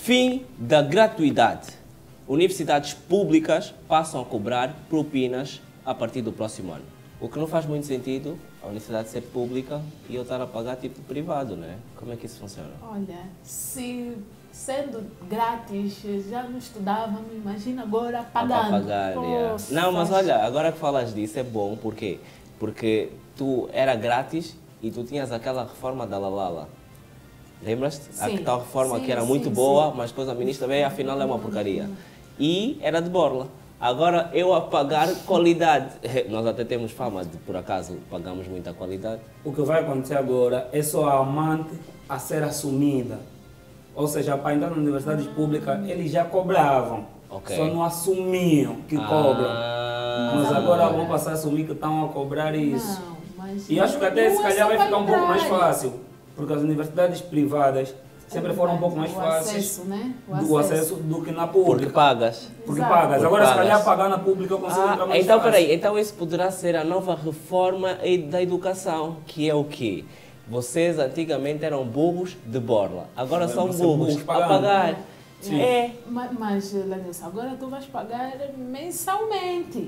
Fim da gratuidade. Universidades públicas passam a cobrar propinas a partir do próximo ano. O que não faz muito sentido a universidade ser pública e eu estar a pagar tipo privado, né? Como é que isso funciona? Olha, se sendo grátis já não estudávamos, imagina agora pagando. Pagar, yeah. Não, mas olha, agora que falas disso é bom, por quê? Porque tu era grátis e tu tinhas aquela reforma da Lalala. Lembras-te? A tal reforma que era muito boa, mas depois a ministra veio e afinal é uma porcaria. E era de borla. Agora eu a pagar qualidade. Nós até temos fama de, por acaso, pagamos muita qualidade. O que vai acontecer agora é só a amante a ser assumida. Ou seja, para entrar na universidade pública, eles já cobravam. Okay. Só não assumiam que cobram. Mas agora vão passar a assumir que estão a cobrar isso. Não, mas e acho que até se calhar vai ficar um pouco mais entrar. fácil. Porque as universidades privadas sempre foram um pouco mais fáceis acesso, né? o acesso do que na pública. Porque pagas. Porque Exato. pagas. Porque Agora, pagas. se calhar, pagar na pública eu consigo entrar mais então, fácil. peraí, então isso poderá ser a nova reforma da educação, que é o quê? Vocês antigamente eram burros de borla, agora são Vão ser burros burros a pagando. pagar. Sim. É. Mas, Lanilson, agora tu vais pagar mensalmente.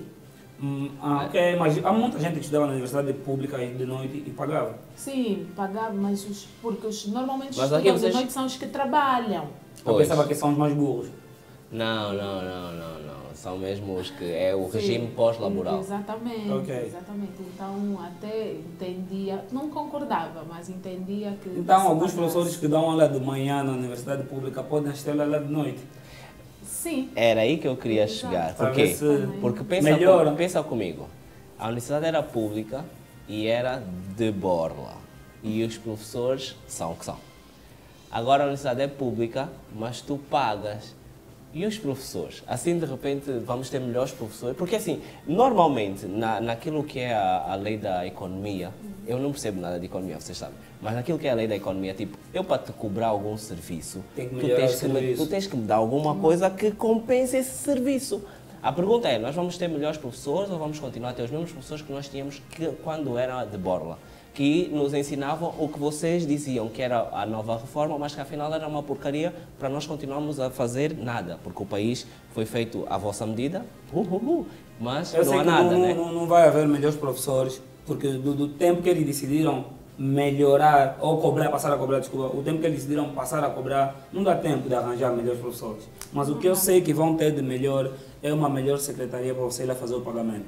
Ok, mas há muita gente que estudava na universidade pública de noite e pagava. Sim, pagava, mas porque normalmente os Mas aqui estudantes vocês- de noite são os que trabalham. Eu Pois. pensava que são os mais burros. Não. São mesmo os que é o Sim, regime pós-laboral. Exatamente, Ok. exatamente. Então até entendia, não concordava, mas entendia que... Então, se alguns pagasse. professores que dão aula de manhã na universidade pública podem assistir aula de noite. Sim. Era aí que eu queria Exato. chegar. Para Por quê? ver se Porque melhora. pensa comigo. A universidade era pública e era de borla. E os professores são o que são. Agora a universidade é pública, mas tu pagas. E os professores? Assim, de repente, vamos ter melhores professores? Porque, assim, normalmente, naquilo que é a lei da economia, eu não percebo nada de economia, vocês sabem, mas naquilo que é a lei da economia, tipo, eu para te cobrar algum serviço, Tem que tu melhorar tens o que, serviço. tu tens que me dar alguma coisa que compense esse serviço. A pergunta é, nós vamos ter melhores professores ou vamos continuar a ter os mesmos professores que nós tínhamos quando era de borla? Que nos ensinavam o que vocês diziam que era a nova reforma, mas que afinal era uma porcaria para nós continuarmos a fazer nada, porque o país foi feito à vossa medida, mas Eu não sei há que nada, né? não vai haver melhores professores, porque do tempo que eles decidiram melhorar, ou cobrar, passar a cobrar, desculpa, o tempo que eles decidiram passar a cobrar, não dá tempo de arranjar melhores professores. Mas o que eu sei que vão ter de melhor é uma melhor secretaria para você ir lá fazer o pagamento.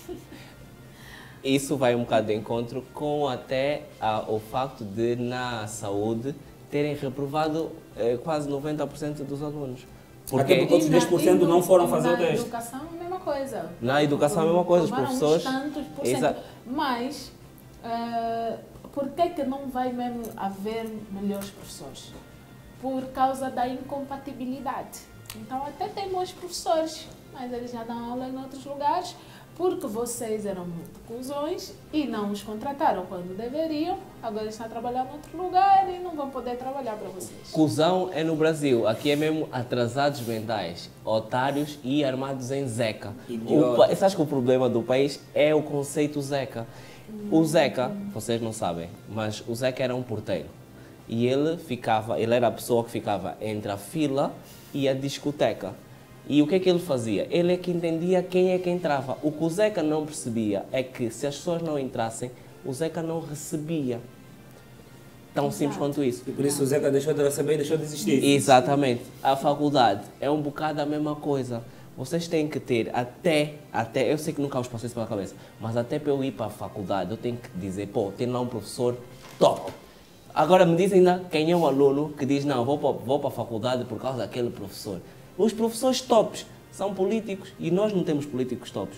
Isso vai um bocado de encontro com até o facto de, na saúde, terem reprovado quase 90% dos alunos. Até porque outros 10% não foram fazer o Na teste. educação é a mesma coisa. Na educação é a mesma coisa, os Tomaram uns professores... tantos por cento. Exato. Mas, por que não vai mesmo haver melhores professores? Por causa da incompatibilidade. Então até tem bons professores, mas eles já dão aula em outros lugares, porque vocês eram muito cuzões e não os contrataram quando deveriam, agora estão a trabalhar em outro lugar e não vão poder trabalhar para vocês. Cusão é no Brasil, aqui é mesmo atrasados mentais, otários e armados em Zeca. Idiota. Você acha que o problema do país é o conceito Zeca? O Zeca, vocês não sabem, mas o Zeca era um porteiro. E ele era a pessoa que ficava entre a fila e a discoteca. E o que é que ele fazia? Ele é que entendia quem é que entrava. O que o Zeca não percebia é que se as pessoas não entrassem, o Zeca não recebia. Tão simples quanto isso. E por isso o Zeca deixou de receber e deixou de existir. Exatamente. A faculdade é um bocado a mesma coisa. Vocês têm que ter até, eu sei que nunca vos passou isso pela cabeça, mas até para eu ir para a faculdade, eu tenho que dizer, pô, tem lá um professor top. Agora me dizem ainda quem é o aluno que diz, não, vou para a faculdade por causa daquele professor. Os professores tops são políticos e nós não temos políticos tops.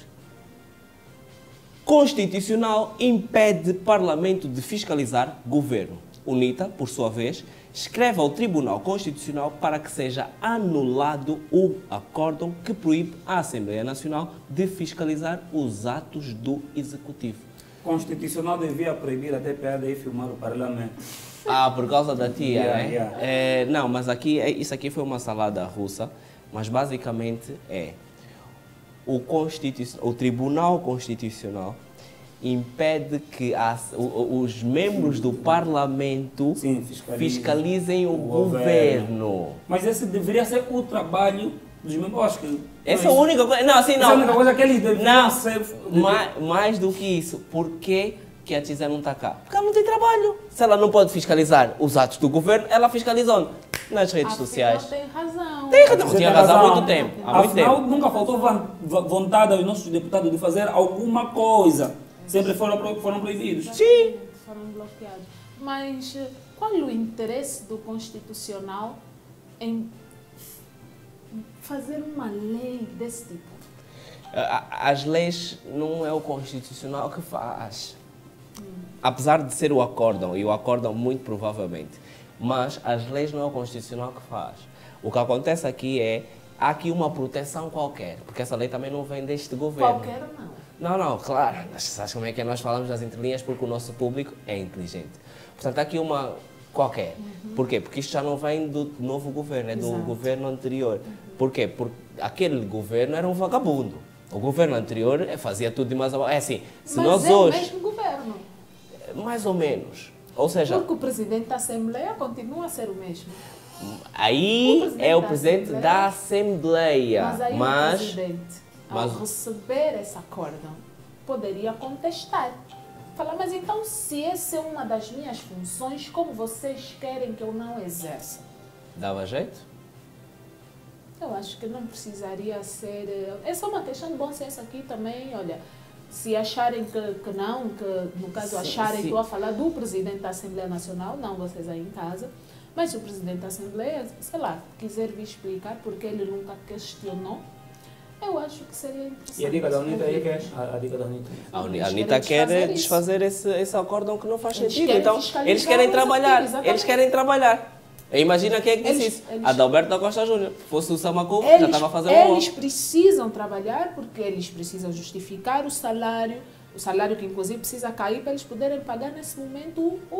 Constitucional impede Parlamento de fiscalizar governo. UNITA, por sua vez, escreve ao Tribunal Constitucional para que seja anulado o acórdão que proíbe a Assembleia Nacional de fiscalizar os atos do Executivo. Constitucional devia proibir até piada e filmar o Parlamento. Ah, por causa da tia, Yeah, né? Não, mas aqui, isso aqui foi uma salada russa, mas basicamente o Tribunal Constitucional impede que os membros do Parlamento Sim, fiscalizem o governo. Mas esse deveria ser o trabalho dos membros. Eu acho que Essa é a única coisa. Não, assim essa não. é a única coisa que eles deveriam Não, ser. mais do que isso, por que a Tisa não está cá? Porque ela não tem trabalho. Se ela não pode fiscalizar os atos do governo, ela fiscaliza onde? Nas redes sociais. Tem razão. Tem razão, tinha razão há muito tempo. Há muito Afinal, tempo. nunca faltou vontade aos nossos deputados de fazer alguma coisa. Sempre foram proibidos. Sim. Foram bloqueados. Mas qual o interesse do Constitucional em fazer uma lei desse tipo? As leis não é o Constitucional que faz. Apesar de ser o acórdão, e o acórdão muito provavelmente, mas as leis não é o Constitucional que faz. O que acontece aqui há aqui uma proteção qualquer, porque essa lei também não vem deste governo. Qualquer não. Não, claro. Sabes como é que nós falamos das entrelinhas? Porque o nosso público é inteligente. Portanto, há aqui uma qualquer. Por quê? Porque isto já não vem do novo governo, é do governo anterior. Por quê? Porque aquele governo era um vagabundo. O governo anterior fazia tudo de mais a... É assim, se Mas nós é hoje... o mesmo governo. Mais ou menos. Ou seja, Porque o presidente da Assembleia continua a ser o mesmo. aí é o presidente da Assembleia. Mas aí Mas o presidente, ao receber esse acórdão, poderia contestar. Falar, mas então se essa é uma das minhas funções, como vocês querem que eu não exerça? dava jeito? Eu acho que não precisaria ser... Essa é uma questão de bom senso aqui também, olha. Se acharem que não, que no caso acharem que estou a falar do presidente da Assembleia Nacional, não vocês aí em casa, mas se o presidente da Assembleia, sei lá, quiser vir explicar porque ele nunca questionou, eu acho que seria interessante. E a dica da Anitta aí que é? A dica da Anitta. A Eles Anitta querem quer desfazer desfazer esse acórdão que não faz Eles sentido. querem Então, fiscalizar eles querem o trabalhar. executivo, Eles querem trabalhar. Imagina quem é que disse Eles- isso. eles- Adalberto da Costa Júnior. Fosse o Samacu, já estava fazendo Eles um precisam trabalhar porque eles precisam justificar o salário que inclusive precisa cair para eles poderem pagar nesse momento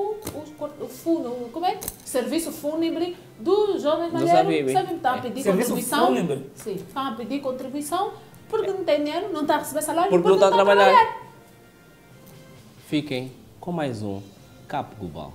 como é? Serviço fúnebre do jovem Do Malheiro. Zabib. Sabe, estão a pedir Serviço contribuição. fúnebre? Sim, estão a pedir contribuição porque não tem dinheiro, não está a receber salário, porque não está a estão trabalhar. Fiquem com mais um Capo Global.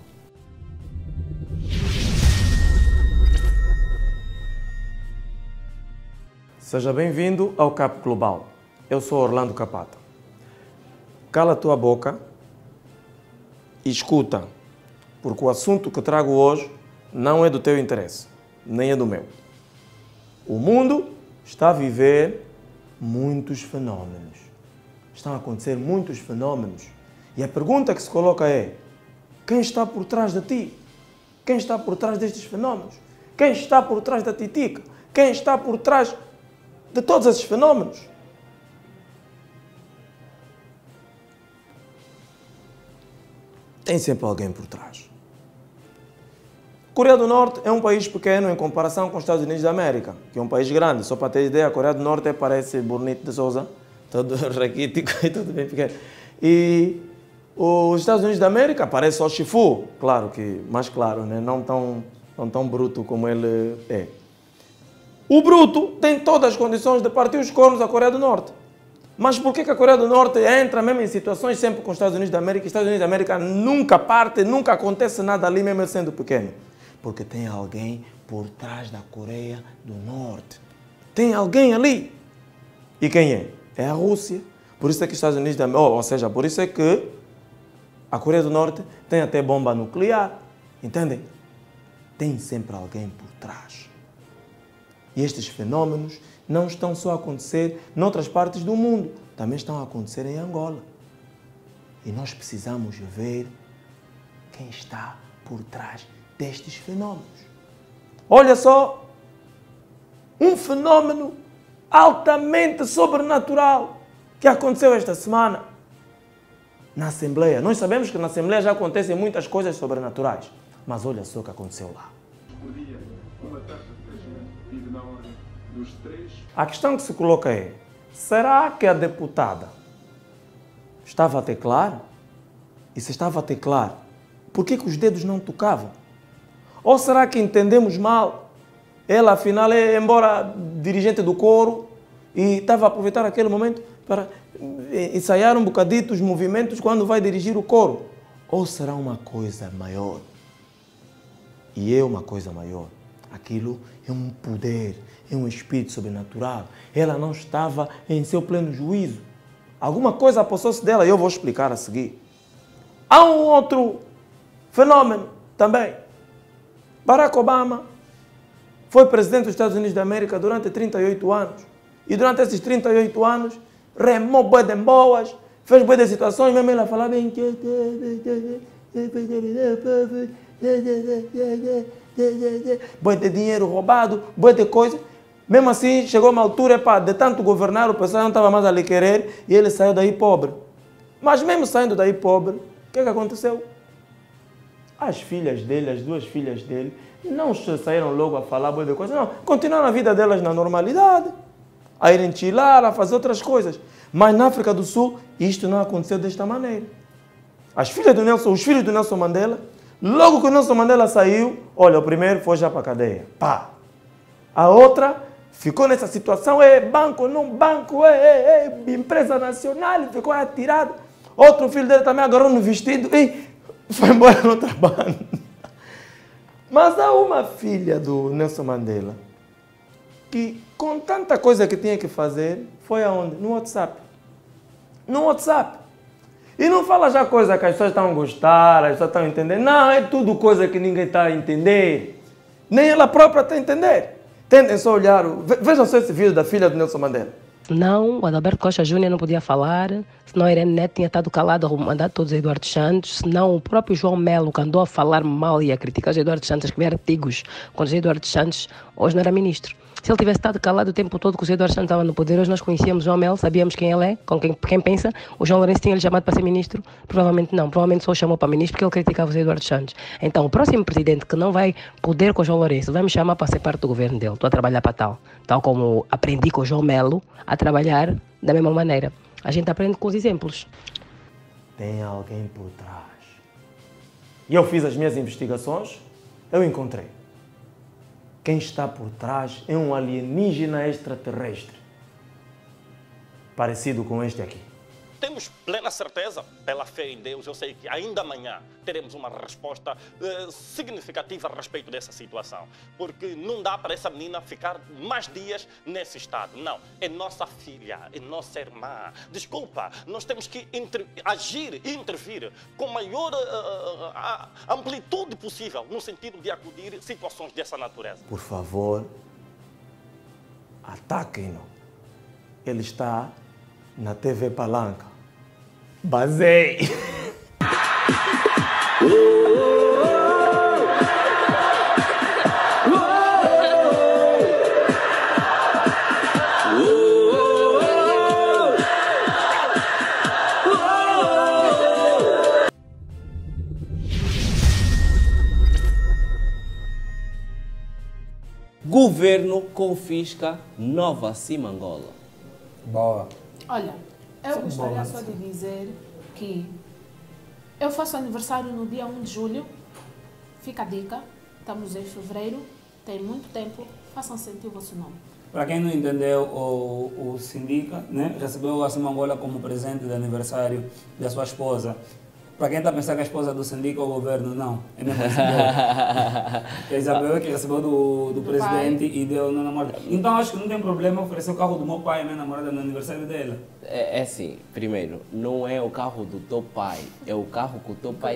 Seja bem-vindo ao Cap Global. Eu sou Orlando Capata. Cala a tua boca e escuta, porque o assunto que trago hoje não é do teu interesse, nem é do meu. O mundo está a viver muitos fenómenos. Estão a acontecer muitos fenómenos. E a pergunta que se coloca é: quem está por trás de ti? Quem está por trás destes fenómenos? Quem está por trás da titica? Quem está por trás de todos esses fenómenos? Tem sempre alguém por trás. Coreia do Norte é um país pequeno em comparação com os Estados Unidos da América, que é um país grande. Só para ter ideia, a Coreia do Norte parece Bonito de Souza, todo raquítico e tudo bem pequeno. E os Estados Unidos da América parece só Shifu, claro que mais claro, né? não tão bruto como ele é. O bruto tem todas as condições de partir os cornos da Coreia do Norte. Mas por que a Coreia do Norte entra mesmo em situações sempre com os Estados Unidos da América? Os Estados Unidos da América nunca parte, nunca acontece nada ali mesmo sendo pequeno. Porque tem alguém por trás da Coreia do Norte. Tem alguém ali. E quem é? É a Rússia. Por isso é que os Estados Unidos da América, ou seja, por isso é que a Coreia do Norte tem até bomba nuclear. Entendem? Tem sempre alguém por trás. E estes fenómenos não estão só a acontecer noutras partes do mundo, também estão a acontecer em Angola. E nós precisamos ver quem está por trás destes fenómenos. Olha só, um fenômeno altamente sobrenatural que aconteceu esta semana na Assembleia. Nós sabemos que na Assembleia já acontecem muitas coisas sobrenaturais, mas olha só o que aconteceu lá. A questão que se coloca é: será que a deputada estava a teclar? E se estava a teclar, por que os dedos não tocavam? Ou será que entendemos mal? Ela, afinal, é, embora dirigente do coro, e estava a aproveitar aquele momento para ensaiar um bocadito os movimentos quando vai dirigir o coro? Ou será uma coisa maior? E é uma coisa maior. Aquilo é um poder, é um espírito sobrenatural. Ela não estava em seu pleno juízo. Alguma coisa apossou-se dela e eu vou explicar a seguir. Há um outro fenômeno também. Barack Obama foi presidente dos Estados Unidos da América durante 38 anos. E durante esses 38 anos, remou bué de boas, fez bué de situações, mesmo ela falava bem bué de dinheiro roubado, bué de coisa. Mesmo assim, chegou uma altura, de tanto governar, o pessoal não estava mais a lhe querer e ele saiu daí pobre. Mas mesmo saindo daí pobre, o que aconteceu? As filhas dele, as duas filhas dele, não saíram logo a falar bué de coisa, não. Continuaram a vida delas na normalidade, a irem chilar, a fazer outras coisas. Mas na África do Sul, isto não aconteceu desta maneira. Os filhos do Nelson Mandela, logo que o Nelson Mandela saiu, olha, o primeiro foi já para a cadeia. Pá. A outra ficou nessa situação, banco, não banco, empresa nacional, ficou atirado. Outro filho dele também agarrou no vestido e foi embora no trabalho. Mas há uma filha do Nelson Mandela que, com tanta coisa que tinha que fazer, foi aonde? No WhatsApp. No WhatsApp. E não fala já coisa que as pessoas estão a gostar, as pessoas estão a entender. Não, é tudo coisa que ninguém está a entender. Nem ela própria está a entender. Tentem só olhar. Vejam só esse vídeo da filha do Nelson Mandela. Não, o Adalberto Costa Júnior não podia falar, senão a Irene Neto tinha estado calada a mandar todos os Eduardo Santos, senão o próprio João Melo, que andou a falar mal e a criticar os Eduardo Santos, a escrever artigos contra os Eduardo Santos, hoje não era ministro. Se ele tivesse estado calado o tempo todo que o Eduardo Santos estava no poder, hoje nós conhecíamos João Melo, sabíamos quem ele é, com quem pensa. O João Lourenço tinha-lhe chamado para ser ministro? Provavelmente não, provavelmente só o chamou para ministro porque ele criticava o Eduardo Santos. Então, o próximo presidente que não vai poder com o João Lourenço vai me chamar para ser parte do governo dele. Estou a trabalhar para tal como aprendi com o João Melo a trabalhar da mesma maneira. A gente aprende com os exemplos. Tem alguém por trás. E eu fiz as minhas investigações, eu encontrei. Quem está por trás é um alienígena extraterrestre, parecido com este aqui. Temos plena certeza, pela fé em Deus, eu sei que ainda amanhã teremos uma resposta significativa a respeito dessa situação. Porque não dá para essa menina ficar mais dias nesse estado. Não, é nossa filha, é nossa irmã. Desculpa, nós temos que agir e intervir com maior amplitude possível no sentido de acudir situações dessa natureza. Por favor, ataquem-no. Ele está na TV Palanca. Basei! Governo confisca Nova Simangola. Boa. Olha, eu gostaria só de dizer que eu faço aniversário no dia 1 de julho. Fica a dica. Estamos em fevereiro. Tem muito tempo. Façam sentir o vosso nome. Para quem não entendeu, o Sindica, né, recebeu a Simangola como presente de aniversário da sua esposa. Para quem está pensando que a esposa do Sindica é o governo, não. É mesmo a Isabel é que recebeu do presidente e deu na namorada. Então acho que não tem problema oferecer o carro do meu pai à minha namorada no aniversário dela. É assim, primeiro, não é o carro do teu pai, é o carro que o teu pai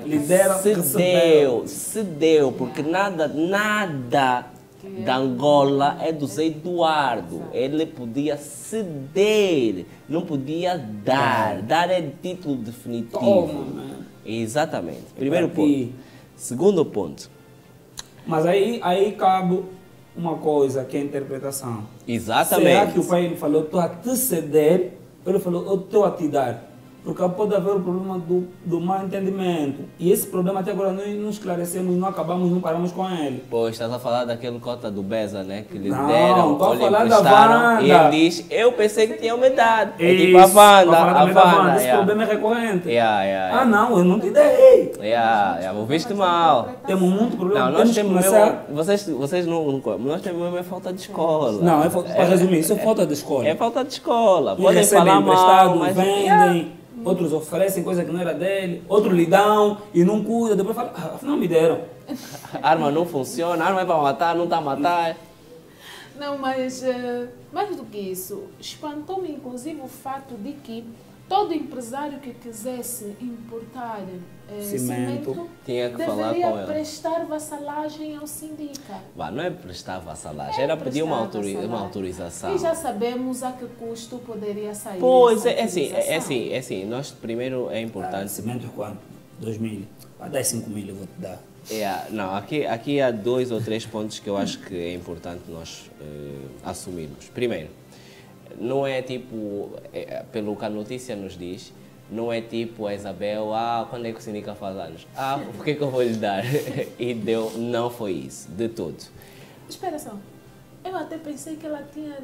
cedeu, porque nada da Angola é do Zé Eduardo. Ele podia ceder, não podia dar. Dar é título definitivo. Toma, exatamente. Primeiro ponto. Segundo ponto. Mas aí cabe uma coisa, que é a interpretação. Exatamente. Será que o pai ele falou, estou a te ceder? Ele falou, eu estou a te dar. Porque pode haver o problema do mal entendimento. E esse problema até agora nós não esclarecemos, não acabamos, não paramos com ele. Pô, estás a falar daquele cota do Beza, né? Que lhe Não, deram, estou a ou lhe falar da emprestaram, e Wanda. ele diz, eu pensei que tinha aumentado. É Isso, tipo a Wanda, estou a falar a também da Wanda. Wanda. Esse problema é recorrente. Ah, Não, eu não te dei. Ouviste mal. Temos muito problema. Não, nós Temos que temos começar... mesmo, vocês não, nós temos mesmo falta de escola. Não, para resumir, isso é falta de escola. É falta de escola. Uns Podem recebem falar emprestado, mal, mas... vendem, outros oferecem coisa que não era dele, outros lhe dão e não cuida, depois fala, afinal me deram. Arma não funciona, arma é para matar, não está a matar. Não, mas mais do que isso, espantou-me inclusive o fato de que todo empresário que quisesse importar cimento tinha que falar com deveria ele. prestar vassalagem ao sindicato. Não é prestar vassalagem, era pedir uma autorização. E já sabemos a que custo poderia sair. Pois, essa é assim, nós primeiro é importante... Cimento é quanto? 2.000. Para dar 5.000 eu vou te dar. Não, aqui há 2 ou 3 pontos que eu acho que é importante nós assumirmos. Primeiro, não é tipo, pelo que a notícia nos diz, não é tipo a Isabel, quando é que o sindicato faz anos? O que é que eu vou lhe dar? E não foi isso, de todo. Espera só. Eu até pensei que ela tinha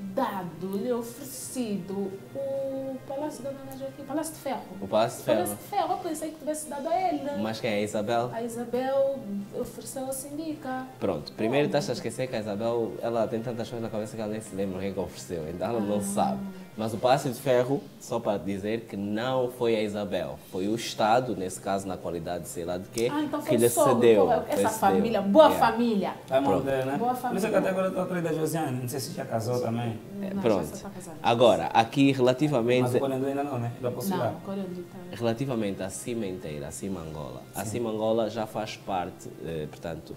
lhe oferecido o Palácio da Dona Joaquim, Palácio de Ferro. O Palácio de Ferro? Palácio de Ferro, eu pensei que tivesse dado a ele. Mas quem é a Isabel? A Isabel ofereceu ao sindicato. Pronto, primeiro estás a esquecer que a Isabel, ela tem tantas coisas na cabeça que ela nem se lembra quem que ofereceu, então ela não sabe. Mas o Palácio de Ferro, só para dizer que não foi a Isabel, foi o Estado, nesse caso na qualidade de sei lá de quê, Então que foi lhe o sogro, cedeu. essa família, boa família. Vai morrer, né? Boa Por isso família. que até agora eu estou atrás da Josiane, não sei se já casou também. Não, Pronto, já está casada. agora, aqui Mas relativamente... o Corendon ainda não, né? Já posso ir lá. Não, Corendon está... Relativamente à cimenteira, a Cimangola, a Cimangola já faz parte, portanto,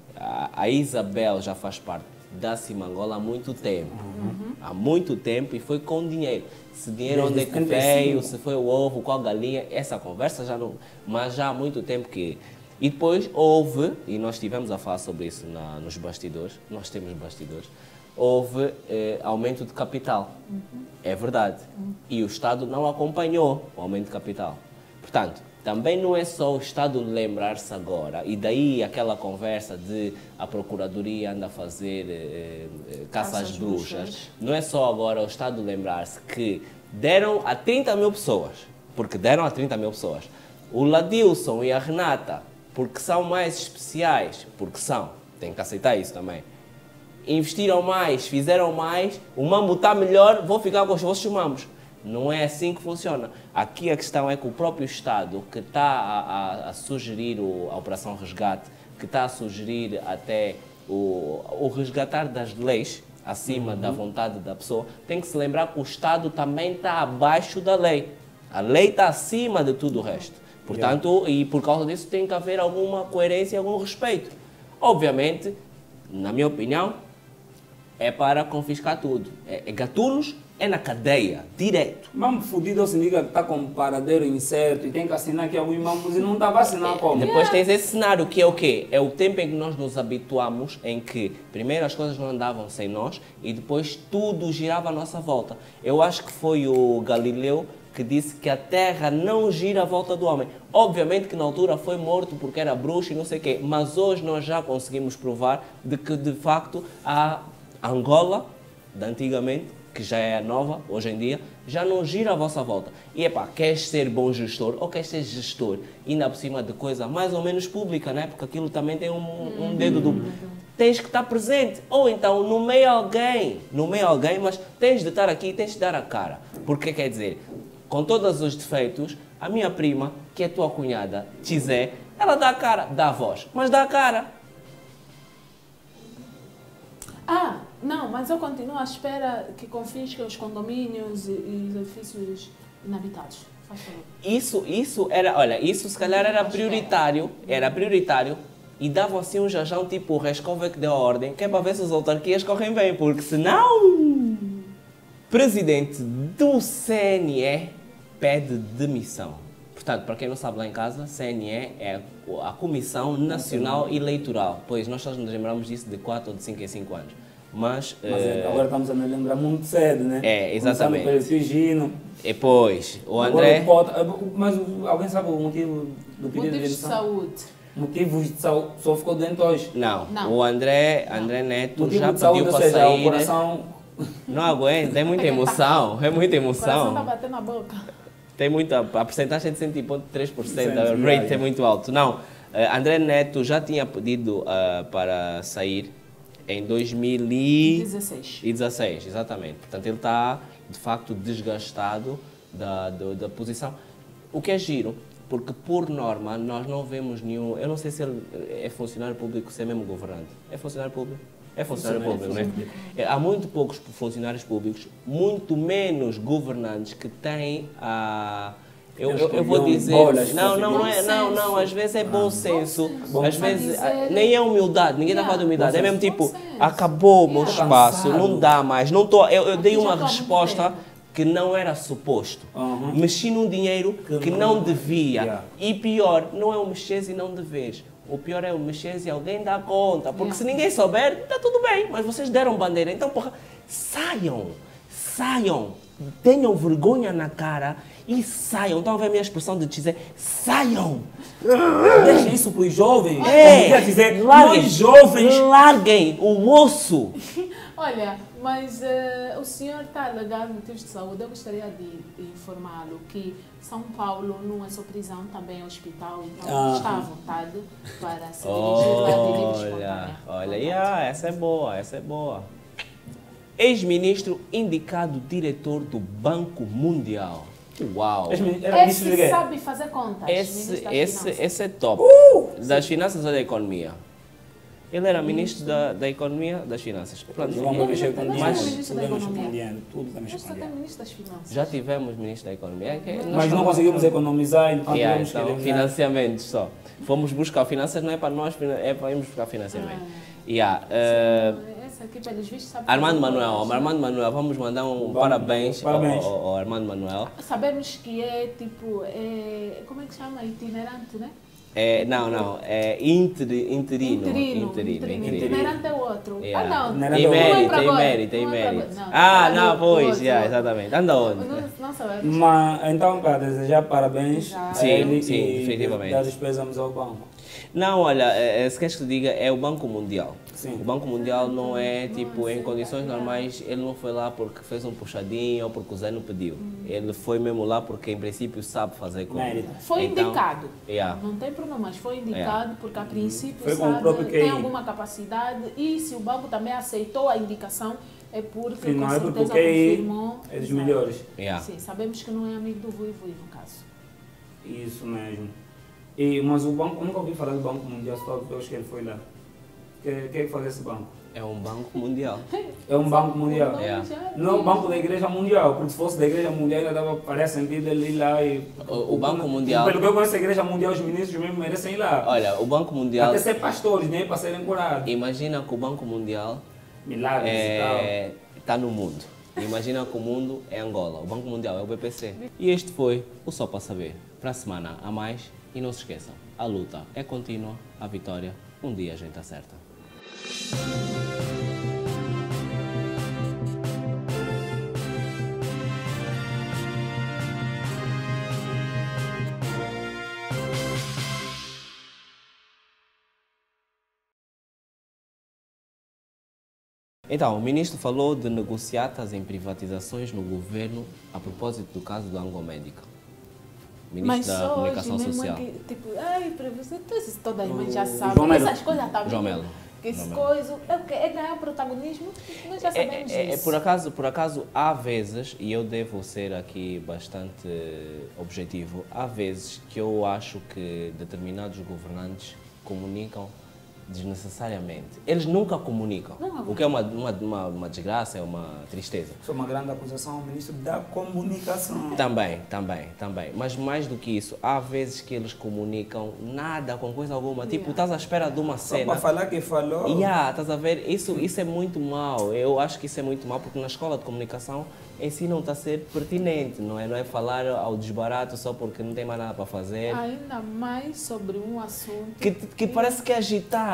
a Isabel já faz parte da Cimangola há muito tempo. Há muito tempo e foi com dinheiro. Se dinheiro onde é que veio, se foi o ovo, qual galinha, essa conversa já não... Mas já há muito tempo que... E depois houve, e nós estivemos a falar sobre isso nos bastidores, nós temos bastidores, houve aumento de capital. É verdade. E o Estado não acompanhou o aumento de capital. Portanto, também não é só o Estado lembrar-se agora, e daí aquela conversa de a Procuradoria anda a fazer caça às bruxas. Não é só agora o Estado lembrar-se que deram a 30 mil pessoas, porque deram a 30 mil pessoas. O Ladilson e a Renata, porque são mais especiais, porque são, tem que aceitar isso também. Investiram mais, fizeram mais, o mambo está melhor, vou ficar com os vossos mambos. Não é assim que funciona. Aqui a questão é que o próprio Estado, que está a sugerir a Operação Resgate, que está a sugerir até o resgatar das leis, acima da vontade da pessoa, tem que se lembrar que o Estado também está abaixo da lei. A lei está acima de tudo o resto. Portanto, e por causa disso tem que haver alguma coerência e algum respeito. Obviamente, na minha opinião, é para confiscar tudo. Gatunos é na cadeia, direto. Mambo fudido é o sindicato que está com paradeiro incerto e tem que assinar aqui alguns mambos e não está vacinando como? Depois tens esse cenário que é o quê? É o tempo em que nós nos habituamos, em que primeiro as coisas não andavam sem nós e depois tudo girava à nossa volta. Eu acho que foi o Galileu que disse que a Terra não gira à volta do homem. Obviamente que na altura foi morto porque era bruxo e não sei o quê, mas hoje nós já conseguimos provar de que de facto a Angola, de antigamente, que já é nova hoje em dia, já não gira à vossa volta. E queres ser bom gestor ou queres ser gestor, ainda por cima de coisa mais ou menos pública, né? Porque aquilo também tem um dedo do... Tens que estar presente, ou então nomeia alguém, mas tens de estar aqui, tens de dar a cara. Porque quer dizer, com todos os defeitos, a minha prima, que é tua cunhada, Tizé, ela dá a cara, dá a voz, mas dá a cara. Não, mas eu continuo à espera que confisquem os condomínios e os edifícios inabitados. Faz favor. Isso era, olha, isso se calhar era prioritário e davam assim um jajão tipo o Rescova que deu a ordem, que é para ver se as autarquias correm bem, porque senão presidente do CNE pede demissão. Portanto, para quem não sabe lá em casa, CNE é a Comissão Nacional Eleitoral, pois nós só nos lembramos disso de 4 ou de 5 em 5 anos. Mas agora estamos a nos lembrar muito cedo, né? Exatamente. Começando pelo Gino. Depois, o Agora André... mas alguém sabe o motivo do pedido de Motivos de redução? saúde. Motivos de saúde, só ficou doente hoje. Não, Não. o André Neto Motivo já de saúde, pediu ou para seja, o sair. coração... Não aguenta, é muita emoção, é muita O coração está emoção. batendo na boca. Tem muita, a porcentagem é de 100,3%, Sim, o sim, rate é. é muito alto. Não, André Neto já tinha pedido para sair em 2016, 16. exatamente. Portanto, ele está, de facto, desgastado da posição. O que é giro, porque, por norma, nós não vemos nenhum... Eu não sei se ele é funcionário público, se é mesmo governante. É funcionário público? É funcionário público, não é? Há muito poucos funcionários públicos, muito menos governantes que têm a... Eu vou dizer... bolas, Não, às vezes é bom senso. Bom Às senso. vezes Vai dizer- nem é humildade, ninguém está falando de humildade. Bom É mesmo senso. tipo, Bom senso. acabou o meu Yeah. espaço, Cansado. não dá mais. Não tô, eu dei Aqui já uma estou há muito resposta tempo. que não era suposto. Uhum. Mexi num dinheiro que não devia. Yeah. E pior, não é o mexeres e não deveres. O pior é o mexeres e alguém dá conta. Porque Yeah. se ninguém souber, está tudo bem. Mas vocês deram bandeira. Então, porra, saiam. Tenham vergonha na cara e saiam. Estão a ver a minha expressão de dizer, saiam. Deixa isso para os jovens. É, Quer dizer, larguem, nós jovens... larguem o osso. Olha, mas o senhor está a alegar motivos de saúde. Eu gostaria de informá-lo que São Paulo não é só prisão, também é hospital. Então está à vontade para se dirigir lá de livre espontânea. Olha, essa é boa. Ex-ministro indicado diretor do Banco Mundial. Uau! Era ministro de Esse quê? sabe fazer contas. ministro das Finanças. Esse é top. Das finanças ou da economia? Ele era ministro da economia, das finanças. Pronto. Vamos mexer com Mas- dinheiro, ministro da tudo mexe com Economia. dinheiro, tudo Nós mexe só com temos dinheiro. ministro das Finanças. Já tivemos ministro da economia. Mas não conseguimos economizar, então tivemos que Então, eliminar. financiamentos só. Fomos buscar finanças, não é para nós, é para irmos buscar financiamento. Essa aqui, pelos vistos, sabe Armando fazer Manuel, contas. Armando Manuel, vamos mandar um Vamos, parabéns, parabéns. Ao Armando Manuel. Sabemos que é tipo, como é que chama? Itinerante, né? Não, é interino. Itinerante é o outro. Yeah. Ah, não. Itinerante Tem é o outro. mérito, Não é tem para mérito, agora. tem Não é mérito. para agora. Ah, Não, não, o pois, outro. exatamente. Anda onde? Não sabemos. Mas, então, para desejar parabéns a Sim, ele sim, e definitivamente. dar os pésames ao banco. Não, olha, se queres que te diga, é o Banco Mundial. Sim. O Banco Mundial não é, tipo, em condições normais, ele não foi lá porque fez um puxadinho ou porque o Zé não pediu. Ele foi mesmo lá porque, em princípio, sabe fazer conta. Mérito. Foi Então, indicado. yeah. Não tem problema, mas foi indicado porque a princípio Foi com o sabe, próprio tem QI. alguma capacidade e se o banco também aceitou a indicação é porque Sim, com não é porque certeza o QI confirmou. é dos Exato. melhores. Yeah. Sim, sabemos que não é amigo do Vui no caso. Isso mesmo. Mas o banco, eu nunca ouvi falar do Banco Mundial, só depois que ele foi lá. O que é que faz esse banco? É um Banco Mundial. É um Banco Mundial. Não, Yeah. já Não é o vi. Banco da Igreja Mundial, porque se fosse da Igreja Mundial ainda faria sentido ele ir lá e... O Banco Mundial- Pelo que eu conheço a Igreja Mundial, os ministros mesmo merecem ir lá. Olha, o Banco Mundial... Até ser pastores, nem para serem curados. Imagina que o Banco Mundial Milagres e tal. está no mundo. Imagina que o mundo é Angola. O Banco Mundial é o BPC. E este foi o Só Para Saber. Para a semana a mais. E não se esqueçam, a luta é contínua, a vitória, um dia a gente acerta. Então, o ministro falou de negociatas em privatizações no governo a propósito do caso do Angomédica. Ministro Mas da só Comunicação hoje mesmo Social. é que, tipo, ai, previsão, toda a mãe já sabe. João Melo. Essas coisas estão João Melo. Que esse João Melo. coisa é ganhar protagonismo, nós já sabemos disso. Por acaso, há vezes, e eu devo ser aqui bastante objetivo, há vezes que eu acho que determinados governantes comunicam desnecessariamente. Eles nunca comunicam, Nunca. o que é uma desgraça, é uma tristeza. Isso é uma grande acusação ao ministro da Comunicação. Também. Mas mais do que isso, há vezes que eles comunicam nada com coisa alguma. Tipo, estás à espera de uma Só cena. para falar que falou. Estás a ver? Isso é muito mau. Eu acho que isso é muito mau porque na escola de comunicação ensinam-te a ser pertinente, não é falar ao desbarato só porque não tem mais nada para fazer. Ainda mais sobre um assunto Que parece que é agitar.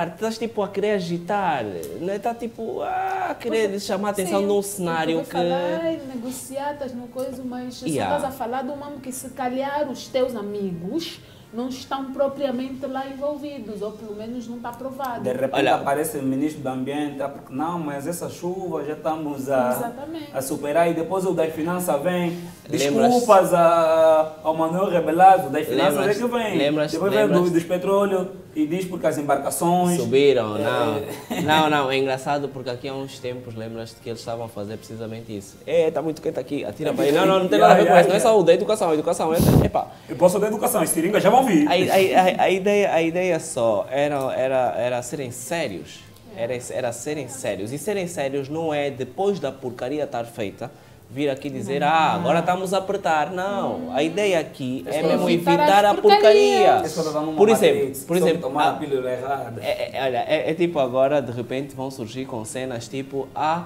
agitar, estás tipo a querer agitar, né? Está tipo a querer chamar a atenção Sim, num cenário porque que... vai falar, negociar, estás no coisa, mas só Yeah. estás a falar de um amo que se calhar os teus amigos não estão propriamente lá envolvidos, ou pelo menos não está provado. De repente Olha, aparece o ministro do Ambiente, porque não, mas essa chuva já estamos a Exatamente. superar, e depois o das Finanças vem, Lembras- desculpas ao Manuel Rebelado, o das Finanças é que vem. Lembras- Depois vem lembras- dos petróleos e diz porque as embarcações... Subiram, não, é engraçado porque aqui há uns tempos, lembras-te que eles estavam a fazer precisamente isso. Está muito quente aqui, atira para aí. Não tem nada a ver com isso, não é saúde, é educação, epá. Eu posso dar educação, as seringas já vão vir. A ideia só era serem sérios. Era serem sérios. E serem sérios não é depois da porcaria estar feita, vir aqui dizer, agora estamos a apertar. Não, a ideia aqui é mesmo evitar a porcaria. Por exemplo, tomar a pílula errada. é tipo agora, de repente, vão surgir com cenas tipo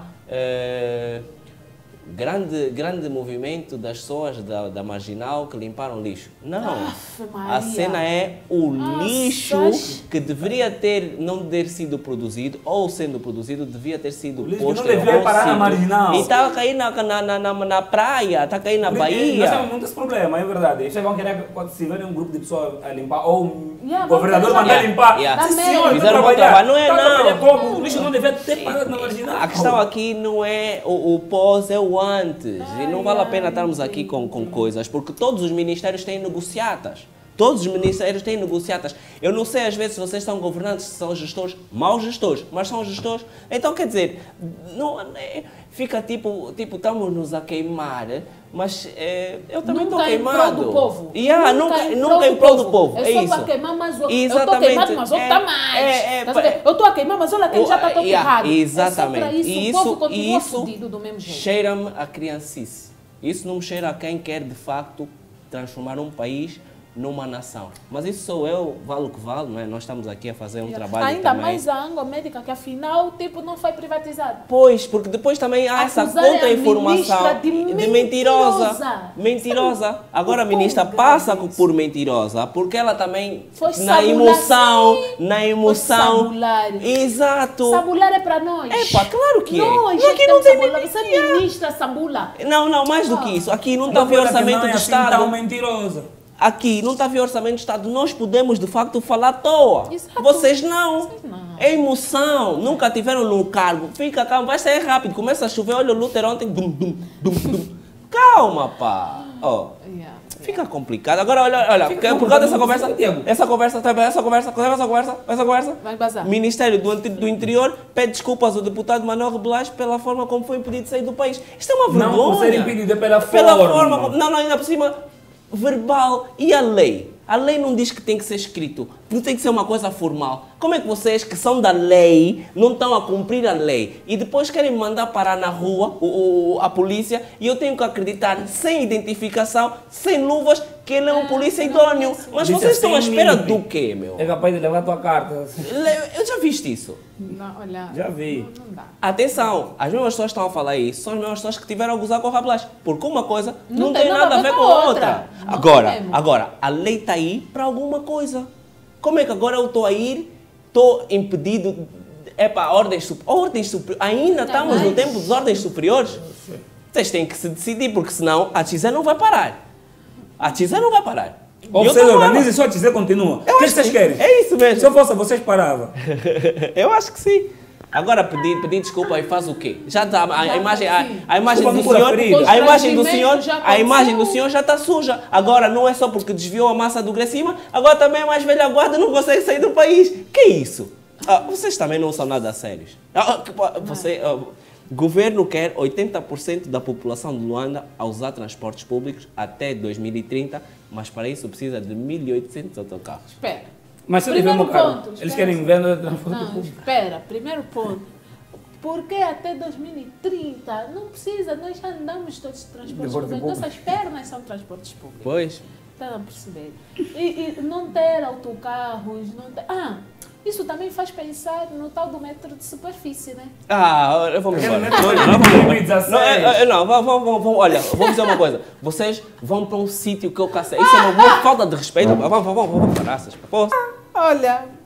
grande movimento das pessoas da Marginal que limparam lixo. Não, a cena é o lixo que deveria não ter sido produzido, ou sendo produzido, devia ter sido O lixo posto que não devia em parar na sítio. Marginal. E está a cair na praia, está a cair na Nós Bahia. temos muito esse problema, é verdade. Eles vão querer, quando se tiver um grupo de pessoas a limpar, ou o Yeah, governador vamos mandar fazer. limpar. Yeah. Sim, Também. senhor, Fizeram tá um bom trabalho. Não é, Tá a trabalhar não. como? O lixo não devia ter parado na Marginal. A questão aqui não é o pós, é o antes. E não vale a pena estarmos aqui com coisas, porque todos os ministérios têm negociatas. Todos os ministérios têm negociatas. Eu não sei, às vezes, se vocês são governantes, se são gestores, maus gestores, mas são gestores. Então, quer dizer, não, fica tipo estamos-nos a queimar, mas eu também estou Nunca em queimado. prol do povo. Nunca em prol do povo. É É só isso. para queimar, mas eu estou Exatamente. queimado, mas outro está mais. Tá sabendo? Eu estou a queimar, mas olha, aquele já está todo errado. Exatamente. É só para isso, o povo continua fudido do mesmo jeito. Cheira-me a criancice. Isso não me cheira a quem quer, de facto, transformar um país numa nação. Mas isso sou eu, vale o que vale, não é? Nós estamos aqui a fazer um trabalho Ainda também. mais a Anglo-Médica, que afinal tipo, não foi privatizada. Pois, porque depois também há essa Acusarem a contra-informação ministra de mentirosa. Mentirosa. Agora a ministra passa por mentirosa, porque ela também, Foi na sabular, emoção... Foi sabular. Exato. Sabular é para nós. Epá, claro que é. Nós Aqui é que não temos tem sabular. Você é ministra sabula. Não, mais do que isso. Aqui não está a ver Não, orçamento não é do assim Estado. tão mentirosa. Aqui não está a ver orçamento do Estado. Nós podemos, de facto, falar à toa. Exato. Vocês não. Vocês não. É emoção. Nunca tiveram no cargo. Fica calmo. Vai sair rápido. Começa a chover. Olha o Luther ontem. Dum, dum, dum, dum. Calma, pá. Ó. Yeah. Fica complicado. Agora, olha. Por causa dessa conversa... Essa conversa... Vai bazar. Ministério do Interior pede desculpas ao deputado Manuel Rebelaz pela forma como foi impedido de sair do país. Isto é uma vergonha. Não por ser impedido, é pela forma. Não, ainda por cima, verbal. E a lei? A lei não diz que tem que ser escrito, não tem que ser uma coisa formal. Como é que vocês, que são da lei, não estão a cumprir a lei? E depois querem me mandar parar na rua, a polícia, e eu tenho que acreditar, sem identificação, sem luvas, que ele é um polícia idôneo. Mas Polícia vocês estão à sem espera limite. do quê, meu? É capaz de levar a tua carta. Eu já viste isso. Não, olha, Já vi. Não dá. Atenção, as mesmas pessoas que estão a falar isso são as mesmas pessoas que tiveram a gozar com o Rabelais. Porque uma coisa não tem nada a ver com a outra. Não Agora, a lei está aí para alguma coisa. Como é que agora eu estou a ir, estou impedido, é para ordens superiores, ainda estamos no tempo das ordens superiores? Vocês têm que se decidir, porque senão a XE não vai parar. A XE não vai parar. Ou E eu vocês tô organizam e só dizer continua. O que acho vocês que querem? é isso mesmo. Se eu fosse vocês paravam. Eu acho que sim. Agora pedir desculpa e faz o quê? Já está a imagem Desculpa, do não cura senhor, ferida. a imagem do senhor, Já a imagem do aconteceu. senhor já está suja. Agora não é só porque desviou a massa do Gracima, agora também a mais velha guarda não consegue sair do país. Que isso? Vocês também não são nada sérios. Governo quer 80% da população de Luanda a usar transportes públicos até 2030, mas para isso precisa de 1.800 autocarros. Espera. Mas se eu Primeiro tiver um carro, ponto, eles espera. querem vender transporte Não, público. espera. Primeiro ponto. Porque até 2030 não precisa, nós já andamos todos de transportes Transporte públicos. público. Nossas pernas são transportes públicos. Pois. Estão a perceber? E não ter autocarros, não ter... isso também faz pensar no tal do metro de superfície, né? Eu vou me embora. Não, 2016. Vamos, olha, vou dizer uma coisa. Vocês vão para um sítio que eu cacei. Isso é uma boa falta de respeito. Vamos parar essas coisas. Olha,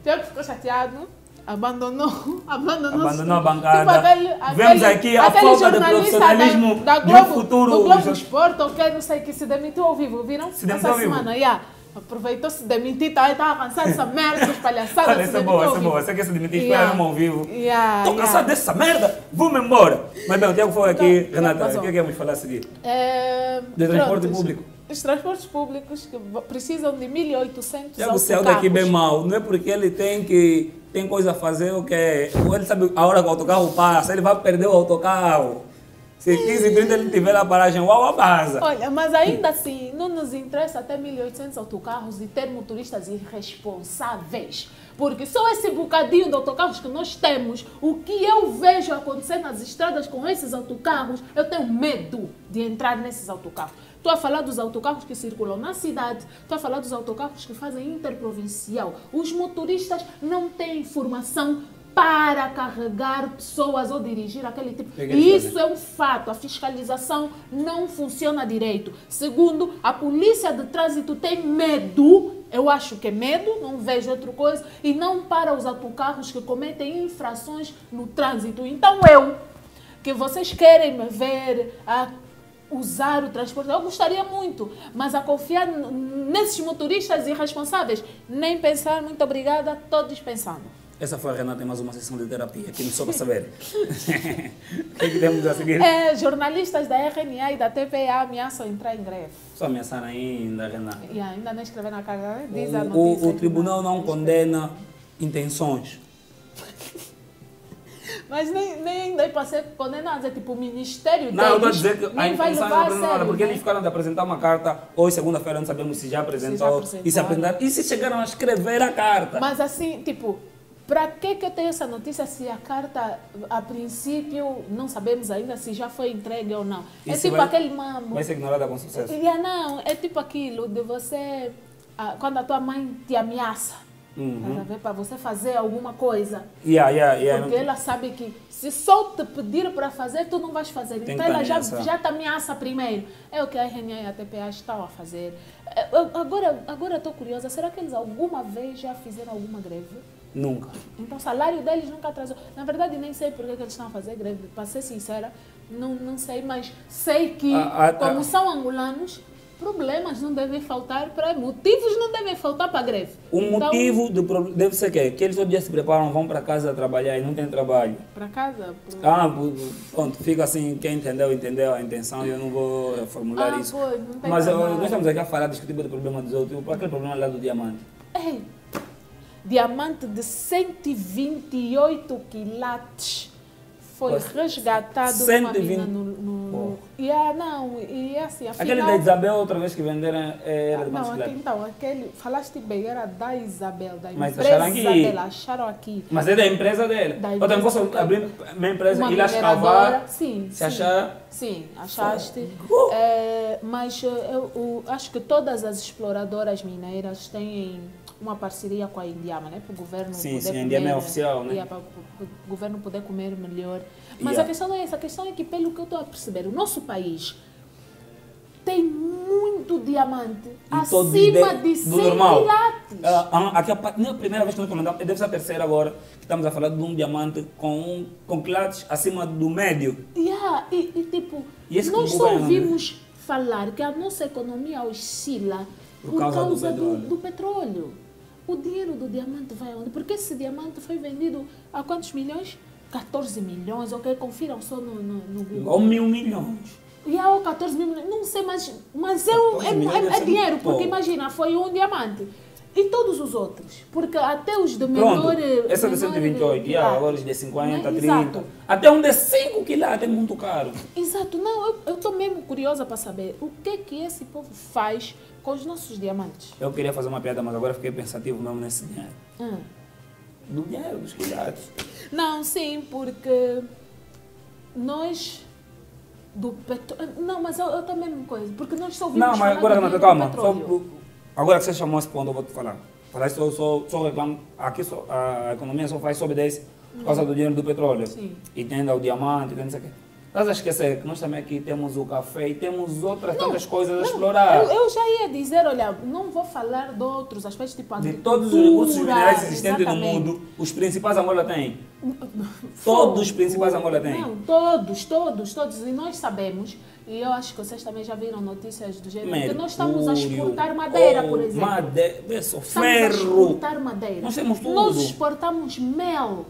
Tiago ficou chateado, abandonou a bancada. Tipo Vemos aqui a aquele falta de jornalista profissionalismo da de um Globo, futuro. do Globo Esporte, ou que não sei, que se demitiu ao vivo, viram? Se demitiu Essa ao vivo. semana, aproveitou se demitir, estava cansado dessa merda, das palhaçadas. Olha, essa é boa. Você quer se demitir, espera mesmo ao vivo. Estou cansado dessa merda, vou-me embora. Mas bem, o Tiago foi aqui. Renata, o que é que vamos falar a seguir? De transporte público. Os transportes públicos que precisam de 1.800 Tiago saiu daqui bem mal. Não é porque ele tem coisa a fazer ou ele sabe a hora que o autocarro passa, ele vai perder o autocarro. Se 15h30 ele tiver a paragem, uau, passa. Olha, mas ainda assim, não nos interessa até 1.800 autocarros e ter motoristas irresponsáveis. Porque só esse bocadinho de autocarros que nós temos, o que eu vejo acontecer nas estradas com esses autocarros, eu tenho medo de entrar nesses autocarros. Estou a falar dos autocarros que circulam na cidade, estou a falar dos autocarros que fazem interprovincial. Os motoristas não têm formação para carregar pessoas ou dirigir aquele tipo. E isso é um fato. A fiscalização não funciona direito. Segundo, a polícia de trânsito tem medo, eu acho que é medo, não vejo outra coisa, e não para os autocarros que cometem infrações no trânsito. Então que vocês querem me ver a usar o transporte, eu gostaria muito, mas a confiar nesses motoristas irresponsáveis, nem pensar, muito obrigada, estou dispensando. Essa foi a Renata em mais uma sessão de terapia, aqui no Só Para Saber. O que é que temos a seguir? Jornalistas da RNA e da TPA ameaçam entrar em greve. Só ameaçaram ainda, Renata. Ainda não escreveram na carga, diz a notícia. O tribunal não condena intenções. Mas nem daí para ser condenado, é tipo o ministério não, eu deles, estou a dizer que nem vai levar a sério. Porque eles ficaram de apresentar uma carta, hoje segunda-feira não sabemos se já apresentou, e se apresentaram, e se chegaram a escrever a carta. Mas assim, tipo, para que eu tenho essa notícia se a carta, a princípio, não sabemos ainda se já foi entregue ou não? É tipo aquele mambo. Vai ser ignorada com sucesso. Não, é tipo aquilo de você, quando a tua mãe te ameaça, para você fazer alguma coisa. Porque ela sabe que se só te pedir para fazer, tu não vais fazer. Então ela já te ameaça primeiro. É o que a RNA e a TPA estão a fazer. Agora estou curiosa, será que eles alguma vez já fizeram alguma greve? Nunca. Então o salário deles nunca atrasou. Na verdade, nem sei por que eles estão a fazer greve. Para ser sincera, não sei, mas sei que, como são angolanos, problemas não devem faltar para motivos, não devem faltar para a greve. Motivo deve ser que eles todo dia se preparam, vão para casa trabalhar e não tem trabalho. Para casa? Pronto, fica assim, quem entendeu a intenção, eu não vou reformular isso. Pô, não tem mas nós estamos aqui a falar desse tipo de problema dos outros, para aquele problema lá do diamante. Ei, diamante de 128 quilates foi resgatado 120... numa mina no... E assim, afinal... Aquele da Isabel, outra vez que venderam, era de quantos quilates? Então, falaste bem, era da Isabel, da mas empresa aqui. dela, acharam aqui. Mas é da empresa dela. Eu também posso abrir minha empresa e lá escavar, sim, se achar... Sim, achaste. Mas eu acho que todas as exploradoras mineiras têm uma parceria com a Indiama, né? Para o governo poder comer... a Indiama é oficial, né? Para o governo poder comer melhor. Mas a questão não é essa. A questão é que, pelo que eu estou a perceber, o nosso país tem muito diamante acima de 100 quilates. Aqui não é a primeira vez que nós comentamos, deve ser a terceira agora, que estamos a falar de um diamante com quilates acima do médio. Tipo, nós só ouvimos falar que a nossa economia oscila por causa do petróleo. O dinheiro do diamante vai aonde? Porque esse diamante foi vendido a quantos milhões? 14 milhões, ok? Confiram só no Google. Ou 1.000 milhões. Ou 14 mil milhões, não sei, mas é dinheiro, porque imagina, foi um diamante. E todos os outros, porque até os de menor... Essa de 128, agora os de 50, 30, até um de 5 quilates é muito caro. Exato, não, eu estou mesmo curiosa para saber o que esse povo faz com os nossos diamantes. Eu queria fazer uma piada, mas agora fiquei pensativo mesmo nesse dinheiro. Do dinheiro, dos quilates. Não, sim, porque nós... do petróleo... Não, mas eu também uma coisa, porque nós só ouvimos falar agora, do calma. petróleo. Agora que você chamou esse ponto, eu vou te falar. Só reclamo. Aqui a economia só faz, só obedece por causa do dinheiro do petróleo. Sim. E tem o diamante, tem não sei o quê. Estás a esquecer que nós também aqui temos o café e temos outras tantas coisas a explorar. Eu já ia dizer, olha, não vou falar de outros aspectos, tipo De agricultura. todos os recursos minerais existentes no exatamente. mundo, os principais Angola tem. Todos os principais Angola tem. Não, todos. E nós sabemos, e eu acho que vocês também já viram notícias do gênero, que nós estamos a exportar madeira, por exemplo. Madeira, Estamos a ferro. exportar madeira. Nós temos tudo. Nós exportamos mel,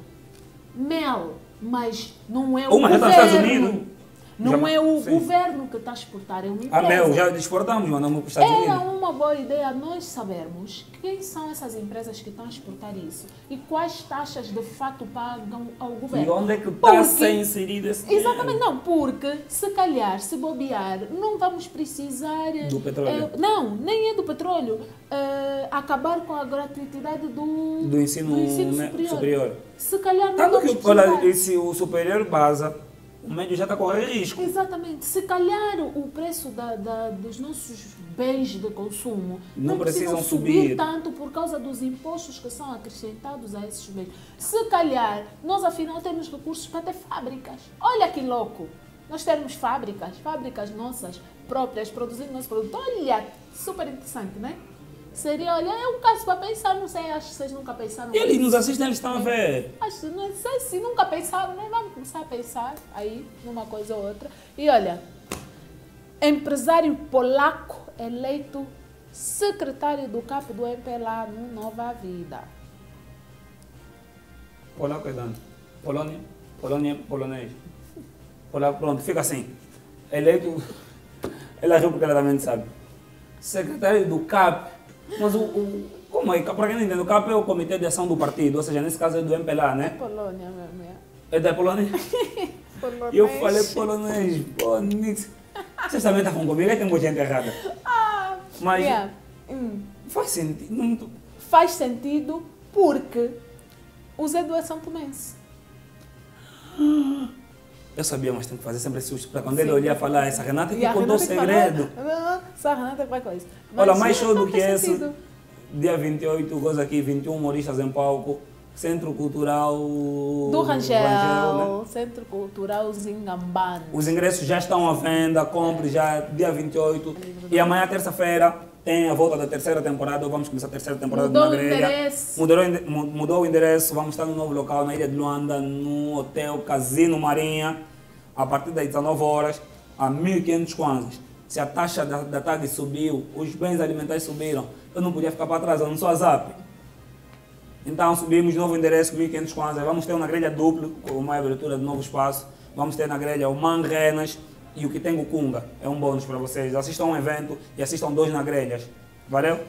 mas não é o Mas já está nos Estados governo. Unidos. Não Já- é o sim. governo que está a exportar, é uma empresa. A mel, já exportamos, mandamos para os Estados Era Unidos. uma boa ideia nós sabermos quem são essas empresas que estão a exportar isso e quais taxas de fato pagam ao governo. E onde é que está Porque- a ser inserido esse dinheiro? Exatamente, não, porque se calhar, se bobear, não vamos precisar... Do petróleo. Não, nem é do petróleo. Acabar com a gratuidade do ensino, né, superior. Se calhar não Tanto vamos que, olha, precisar. esse, o superior base, o médio já está a correr risco. Exatamente. Se calhar o preço dos nossos bens de consumo Não precisam subir subir. tanto por causa dos impostos que são acrescentados a esses bens. Se calhar, nós afinal temos recursos para ter fábricas. Olha que louco! Nós temos fábricas nossas próprias, produzindo nosso produto. Olha, super interessante, né? Seria, olha, é um caso para pensar, não sei, acho que vocês nunca pensaram. E eles nisso. nos assistem, eles estão a ver. Acho, não sei se nunca pensaram, né? Vamos começar a pensar aí numa coisa ou outra. E olha, empresário polaco eleito secretário do CAP do MPLA no Nova Vida. Polaco é dano. Polônia, polonês. Polaco, pronto, fica assim. Eleito, ela riu porque ela também sabe. Secretário do CAP, mas como é? Para quem não entende, o CAP é o Comitê de Ação do Partido, ou seja, nesse caso é do MPLA, né? Polônia mesmo, É da Polônia? Polonês. E eu falei polonês, pô, Nix. Vocês também estão comigo, é que tem muita gente errada. Mas Yeah. faz sentido. Não, Faz sentido porque os Edu é São Tomense. eu sabia, mas tem que fazer sempre esse susto. Para quando ele olhar e falar, essa Renata que E a contou o Renata que segredo. falou, essa Renata que vai com isso. Olha, Mas, mais show do não que faz esse, sentido. dia 28, coisa aqui, 21 humoristas em palco, Centro Cultural Do Rangel, né? Centro Cultural Zingambane. Os ingressos já estão à venda, compre já dia 28. E amanhã, terça-feira, tem a volta da terceira temporada, vamos começar a terceira temporada Mudou de o Grelha. endereço. Mudou o endereço, vamos estar no novo local, na Ilha de Luanda, no Hotel Casino Marinha, a partir das 19 horas, a 1.500 kwanzas. Se a taxa da TAG subiu, os bens alimentares subiram, eu não podia ficar para trás, eu não sou a ZAP. Então subimos novo endereço, 1.500 kwanzas, vamos ter uma grelha dupla, com uma abertura de novo espaço, vamos ter na grelha o Manrenas e o que tem o Kunga, é um bônus para vocês. Assistam um evento e assistam 2 na grelhas. Valeu?